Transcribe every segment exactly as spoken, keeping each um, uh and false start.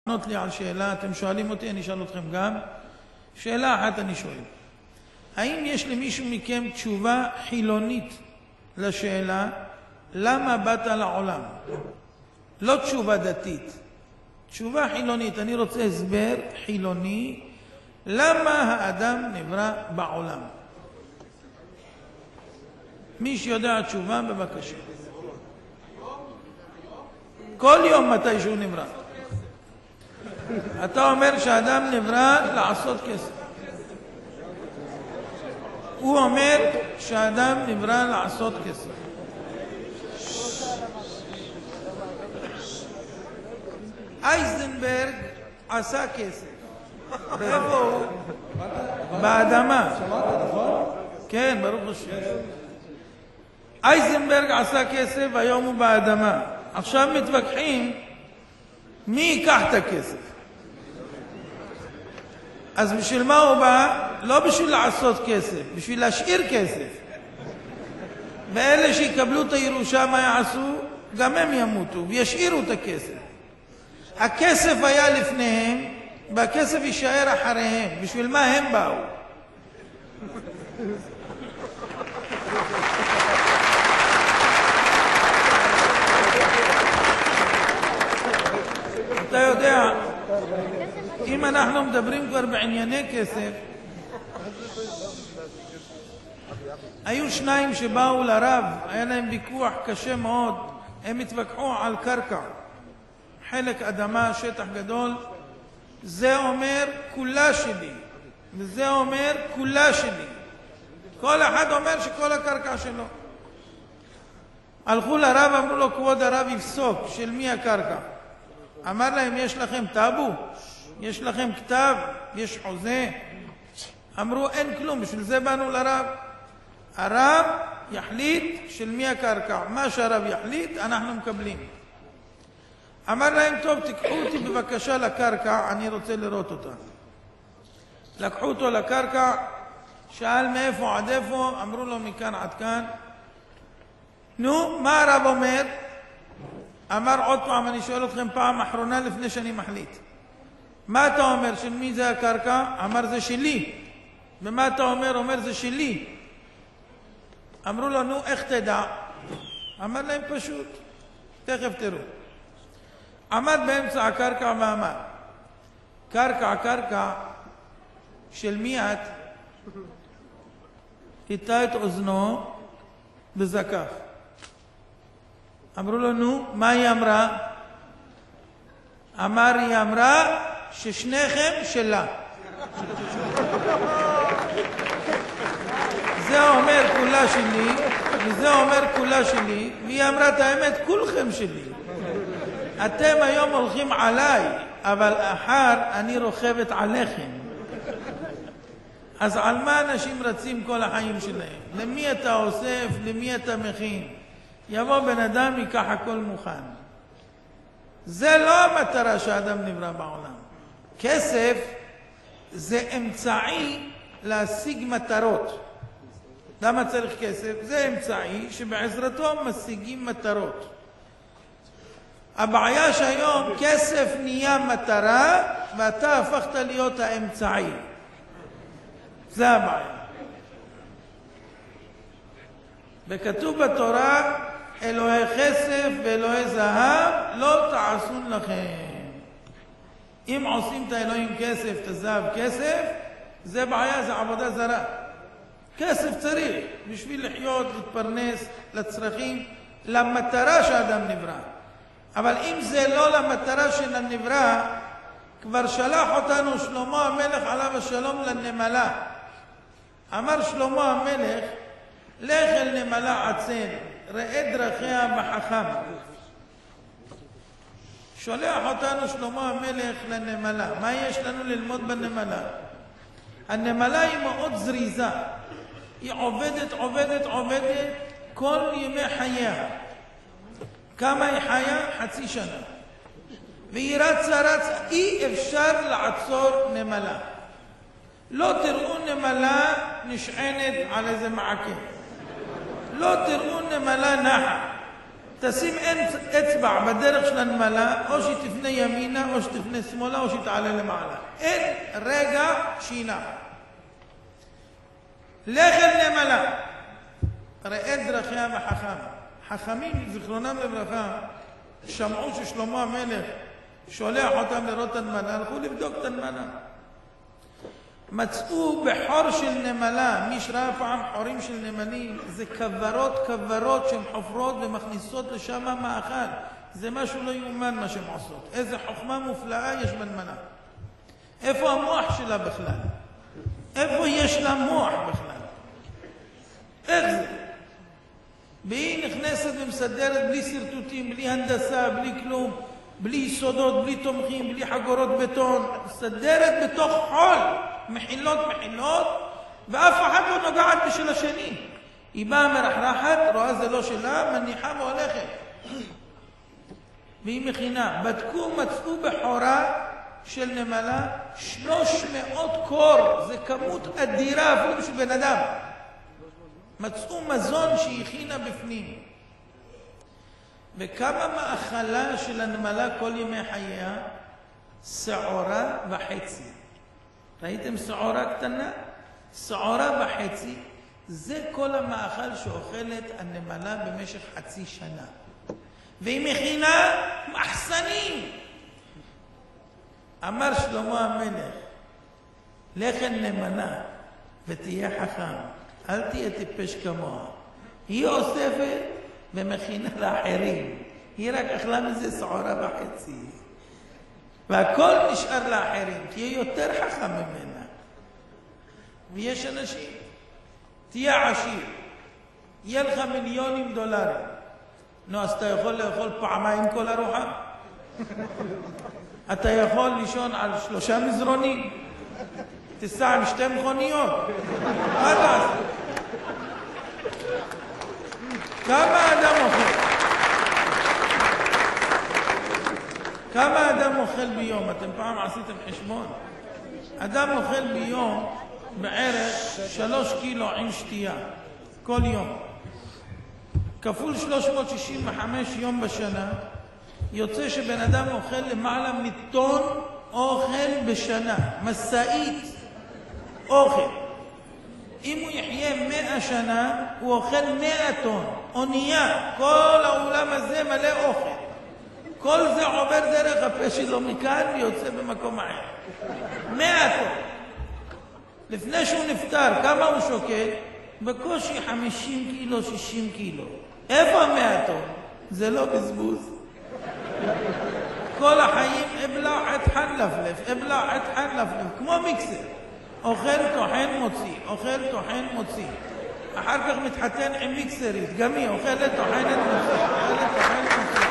לענות לי על שאלה, אתם שואלים אותי, אני אשאל אתכם גם. שאלה אחת אני שואל. האם יש למישהו מכם תשובה חילונית לשאלה למה באת לעולם? לא תשובה דתית, תשובה חילונית. אני רוצה הסבר חילוני למה האדם נברא בעולם. מי שיודע תשובה, בבקשה. כל יום מתי שהוא נברא. אתה אומר שהאדם נברא לעשות כסף. הוא אומר שהאדם נברא לעשות כסף. אייזנברג עשה כסף. איפה הוא? באדמה. כן, ברוך השם. אייזנברג עשה כסף, היום הוא באדמה. עכשיו מתווכחים מי ייקח את הכסף. אז בשביל מה הוא בא? לא בשביל לעשות כסף, בשביל להשאיר כסף. ואלה שיקבלו את הירושה מה יעשו? גם הם ימותו וישאירו את הכסף. הכסף היה לפניהם והכסף יישאר אחריהם. בשביל מה הם באו? אתה יודע, אם אנחנו מדברים כבר בענייני כסף, היו שניים שבאו לרב, היה להם ויכוח קשה מאוד, הם התווכחו על קרקע, חלק אדמה, שטח גדול, זה אומר כולה שלי, וזה אומר כולה שלי. כל אחד אומר שכל הקרקע שלו. הלכו לרב, אמרו לו, כבוד הרב יפסוק, של מי הקרקע? אמר להם, יש לכם טאבו? יש לכם כתב? יש חוזה? אמרו, אין כלום, בשביל זה באנו לרב. הרב יחליט של מי הקרקע. מה שהרב יחליט, אנחנו מקבלים. אמר להם, טוב, תיקחו אותי בבקשה לקרקע, אני רוצה לראות אותה. לקחו אותו לקרקע, שאל מאיפה עד איפה, אמרו לו מכאן עד כאן. נו, מה הרב אומר? אמר עוד פעם, אני שואל אתכם פעם אחרונה לפני שאני מחליט. מה אתה אומר? של מי זה הקרקע? אמר זה שלי. ומה אתה אומר? אומר זה שלי. אמרו לו, נו, איך תדע? אמר להם פשוט, תכף תראו. עמד באמצע הקרקע ואמר, קרקע, קרקע, של מי את? היטה את אוזנו וזקף. אמרו לו, נו, מה היא אמרה? אמר, היא אמרה ששניכם שלה. זה אומר כולה שלי, וזה אומר כולה שלי, והיא אמרה את האמת, כולכם שלי. אתם היום הולכים עליי, אבל אחר אני רוכבת עליכם. אז על מה אנשים רצים כל החיים שלהם? למי אתה אוסף, למי אתה מכין? יבוא בן אדם, ייקח הכל מוכן. זה לא המטרה שהאדם נברא בעולם. כסף זה אמצעי להשיג מטרות. למה צריך כסף? זה אמצעי שבעזרתו משיגים מטרות. הבעיה שהיום כסף נהיה מטרה ואתה הפכת להיות האמצעי. זה הבעיה. וכתוב בתורה, אלוהי כסף ואלוהי זהב לא תעשון לכם. אם עושים את האלוהים כסף, את הזהב כסף, זה בעיה, זה עבודה זרה. כסף צריך בשביל לחיות, להתפרנס, לצרכים, למטרה שהאדם נברא. אבל אם זה לא למטרה של הנברא, כבר שלח אותנו שלמה המלך עליו השלום לנמלה. אמר שלמה המלך, לך אל נמלה עצל, ראה דרכיה בחכם. שולח אותנו שלמה המלך לנמלה. מה יש לנו ללמוד בנמלה? הנמלה היא מאוד זריזה. היא עובדת, עובדת, עובדת כל ימי חייה. כמה היא חיה? חצי שנה. והיא רצה, רצה. אי אפשר לעצור נמלה. לא תראו נמלה נשענת על איזה מעקה. לא תראו נמלה נחה. תשים אצבע בדרך של הנמלה, או שהיא תפנה ימינה, או שתפנה שמאלה, או שהיא תעלה למעלה. אין רגע שינה. לך אל נמלה, ראה את דרכיה וחכם. חכמים, זיכרונם לברכה, שמעו ששלמה המלך שולח אותם לראות את הנמלה, הלכו לבדוק את הנמלה. מצאו בחור של נמלה, מי שראה פעם חורים של נמלים, זה כברות כברות שהן חופרות ומכניסות לשם מאכל. זה משהו לא יאומן מה שהן עושות. איזה חוכמה מופלאה יש בנמלה. איפה המוח שלה בכלל? איפה יש לה מוח בכלל? איך זה? והיא נכנסת ומסדרת בלי סרטוטים, בלי הנדסה, בלי כלום, בלי יסודות, בלי תומכים, בלי חגורות בטון, מסדרת בתוך חול, מחילות מחילות, ואף אחד לא נוגעת בשל השני. היא באה מרחרחת, רואה זה לא שלה, מניחה והולכת. והיא מכינה. בדקו, מצאו בחורה של נמלה שלוש מאות קור, זה כמות אדירה אפילו של בן אדם. מצאו מזון שהיא הכינה בפנים. וכמה מאכלה של הנמלה כל ימי חייה? שעורה וחצי. ראיתם שעורה קטנה? שעורה וחצי. זה כל המאכל שאוכלת הנמלה במשך חצי שנה. והיא מכינה מחסנים. אמר שלמה המלך, לך אל נמלה ותהיה חכם. אל תהיה טיפש כמוה. היא אוספת ומכינה לאחרים. היא רק אכלה מזה שעורה וחצי. והכל נשאר לאחרים, כי היא יותר חכם ממנה. ויש אנשים, תהיה עשיר, יהיה לך מיליונים דולרים. נו, אז אתה יכול לאכול פעמיים כל ארוחה? אתה יכול לישון על שלושה מזרונים? תיסע עם שתי מכוניות? מה תעשה? כמה אדם אוכל? כמה אדם אוכל ביום? אתם פעם עשיתם חשבון? אדם אוכל ביום בערך שלוש קילו עם שתייה, כל יום. כפול שלוש מאות שישים וחמש יום בשנה, יוצא שבן אדם אוכל למעלה מטון אוכל בשנה. מסעית אוכל. אם הוא יחיה מאה שנה, הוא אוכל מאה טון. אונייה, כל העולם הזה מלא אוכל. כל זה עובר דרך הפה שלו מכאן ויוצא במקום אחר. מאה טון. לפני שהוא נפטר, כמה הוא שוקל? בקושי חמישים קילו, שישים קילו. איפה המאה טון? זה לא בזבוז. כל החיים אבלע את חלפלף, אבלע את חלפלף, כמו מיקסר. אוכל, טוחן, מוציא, אוכל, טוחן, מוציא. אחר כך מתחתן עם מיקסרית, גם היא אוכלת, טוחנת, מוציא, אוכלת, טוחנת, מוציא.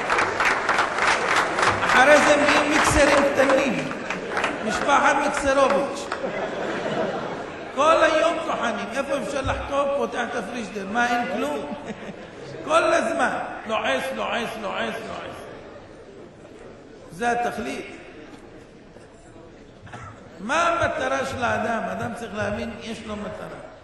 אחרי זה מגיעים מיקסרים קטנים, משפחת מיקסרוביץ'. כל היום טוחנים, איפה אפשר לחטוף, פותח את הפרישדר, מה, אין כלום? כל הזמן, לועס, לועס, לועס, לועס. זה התכלית. מה המטרה של האדם? האדם צריך להבין, יש לו מטרה.